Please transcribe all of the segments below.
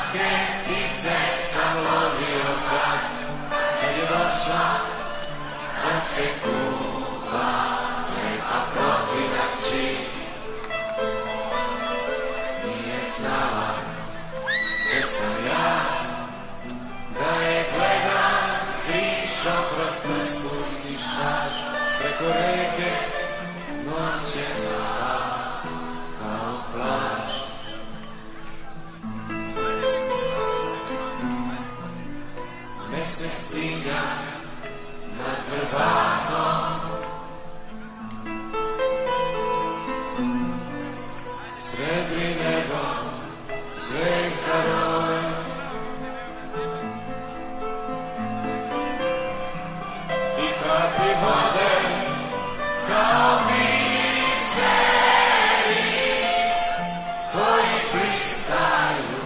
Hrvatske ptice sam lovio kad je došla da se kuva lepa protivna kći. Nije znala gdje sam ja, da je gledam krišo kroz trsku i štaž preko reke, noć je mala kao plaž. Mesec stiga nad Vrbanom, srebri nebo, zvezda roje. I kapi vode kao biseri koji blistaju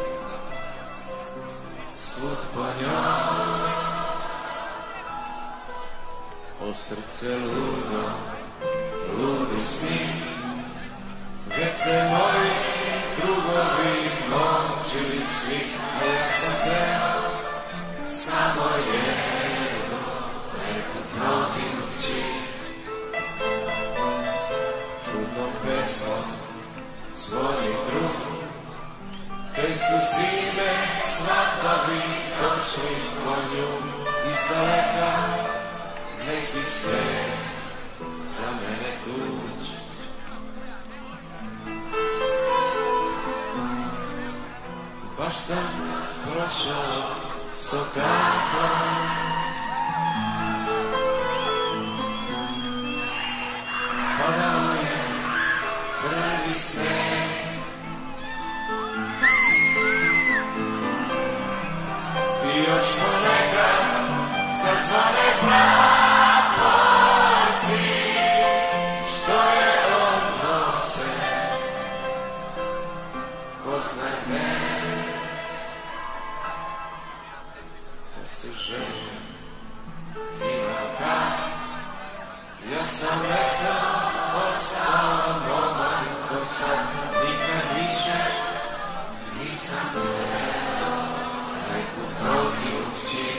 svud po njoj. O srce ludo, ludi sni, već se moji drugovi močili svi, a ja sam teo samo jedno lepu protivnu kći. Čudnom pesmom zvoni drug, te su zime svatovi došli po nju. Izdaleka neki svet za mene tuđ. Baš sam prošao sokakom, padao je prvi sneg. I još ponekad zazvone praporci, što je odnose, ko zna me. Ja se želim imam kad, ja sam letao ostao momak, ko sad nikad više nisam sreo neku protivnu kći.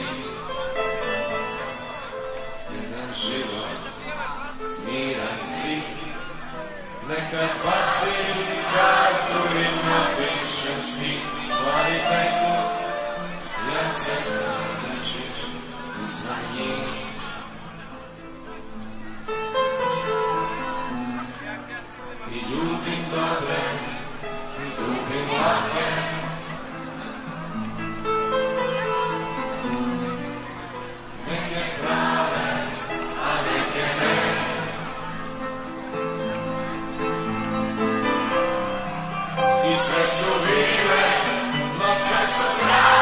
Jedan život miran tih, nekad bacim kartu i napišem stih. Stvari teku, ja se zadržim izvan njih. I ljubim dobre, ljubim lake, neke prave, a neke ne. I sve su vile, no sve su prave.